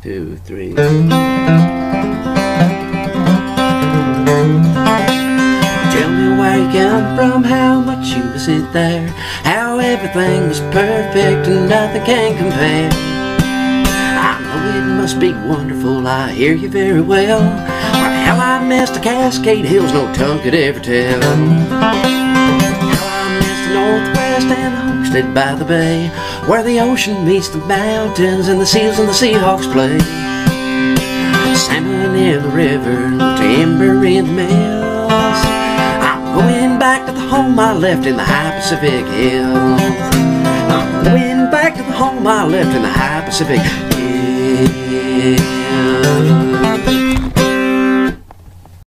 2, 3. Tell me where you come from, how much you miss it there, how everything was perfect and nothing can compare. I know it must be wonderful, I hear you very well, but how I missed the Cascade Hills no tongue could ever tell. How I missed the Northwest and the homestead by the bay, where the ocean meets the mountains and the seals and the Seahawks play. Salmon in the river, timber in the mills. I'm going back to the home I left in the high Pacific Hills. I'm going back to the home I left in the high Pacific Hills.